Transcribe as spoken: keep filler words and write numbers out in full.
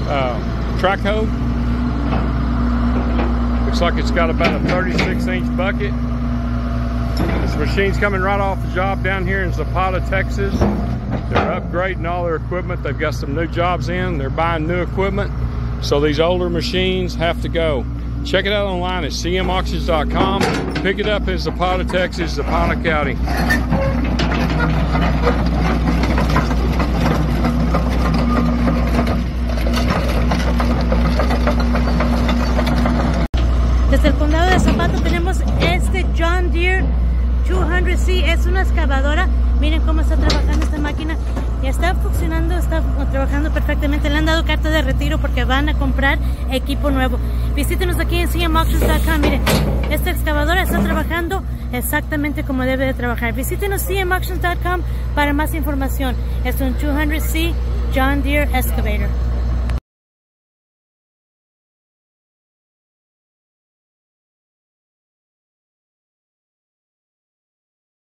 uh, track hoe. Looks like it's got about a thirty-six inch bucket. This machine's coming right off the job down here in Zapata, Texas. They're upgrading all their equipment. They've got some new jobs in. They're buying new equipment. So these older machines have to go. Check it out online at c m auctions dot com. Pick it up in Zapata, Texas, Zapata County. Desde el condado de Zapata tenemos este John Deere doscientos C. Es una excavadora. Miren cómo está trabajando esta máquina. Y está funcionando, está trabajando perfectamente. Le han dado carta de retiro porque van a comprar equipo nuevo. Visítenos aquí en c m auctions dot com. Miren, esta excavadora está trabajando exactamente como debe de trabajar. Visítenos c m auctions dot com para más información. Es un doscientos C John Deere Excavator.